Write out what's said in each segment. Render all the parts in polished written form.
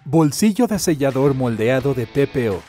Bolsillo de sellador moldeado de TPO.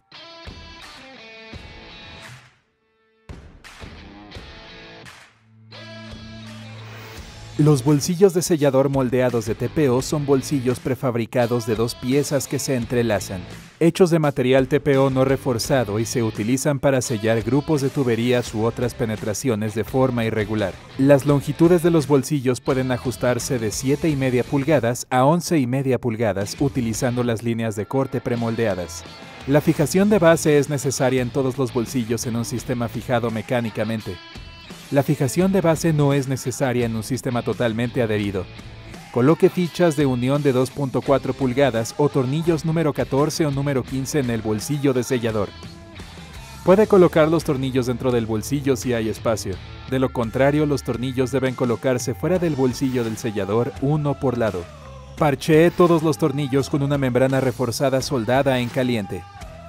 Los bolsillos de sellador moldeados de TPO son bolsillos prefabricados de dos piezas que se entrelazan, hechos de material TPO no reforzado y se utilizan para sellar grupos de tuberías u otras penetraciones de forma irregular. Las longitudes de los bolsillos pueden ajustarse de 7,5 pulgadas a 11,5 pulgadas utilizando las líneas de corte premoldeadas. La fijación de base es necesaria en todos los bolsillos en un sistema fijado mecánicamente. La fijación de base no es necesaria en un sistema totalmente adherido. Coloque fichas de unión de 2.4 pulgadas o tornillos número 14 o número 15 en el bolsillo de sellador. Puede colocar los tornillos dentro del bolsillo si hay espacio. De lo contrario, los tornillos deben colocarse fuera del bolsillo del sellador, uno por lado. Parchee todos los tornillos con una membrana reforzada soldada en caliente.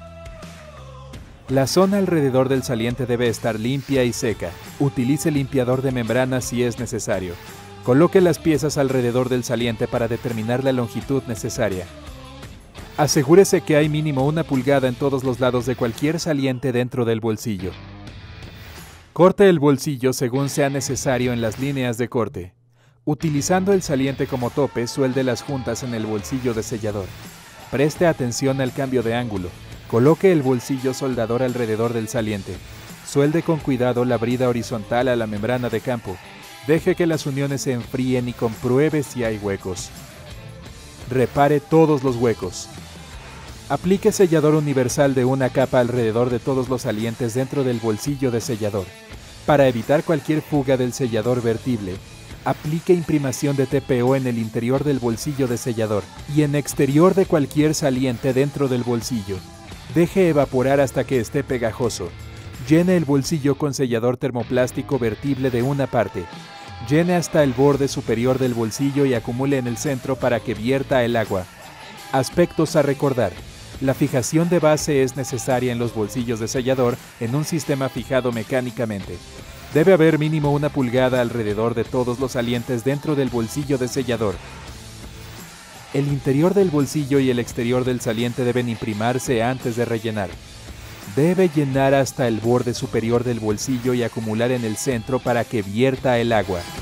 La zona alrededor del saliente debe estar limpia y seca. Utilice limpiador de membrana si es necesario. Coloque las piezas alrededor del saliente para determinar la longitud necesaria. Asegúrese que hay mínimo 1 pulgada en todos los lados de cualquier saliente dentro del bolsillo. Corte el bolsillo según sea necesario en las líneas de corte. Utilizando el saliente como tope, suelde las juntas en el bolsillo de sellador. Preste atención al cambio de ángulo. Coloque el bolsillo soldador alrededor del saliente. Suelde con cuidado la brida horizontal a la membrana de campo. Deje que las uniones se enfríen y compruebe si hay huecos. Repare todos los huecos. Aplique sellador universal de una capa alrededor de todos los salientes dentro del bolsillo de sellador. Para evitar cualquier fuga del sellador vertible, aplique imprimación de TPO en el interior del bolsillo de sellador y en exterior de cualquier saliente dentro del bolsillo. Deje evaporar hasta que esté pegajoso. Llene el bolsillo con sellador termoplástico vertible de una parte. Llene hasta el borde superior del bolsillo y acumule en el centro para que vierta el agua. Aspectos a recordar. La fijación de base es necesaria en los bolsillos de sellador en un sistema fijado mecánicamente. Debe haber mínimo 1 pulgada alrededor de todos los salientes dentro del bolsillo de sellador. El interior del bolsillo y el exterior del saliente deben imprimarse antes de rellenar. Debe llenar hasta el borde superior del bolsillo y acumular en el centro para que vierta el agua.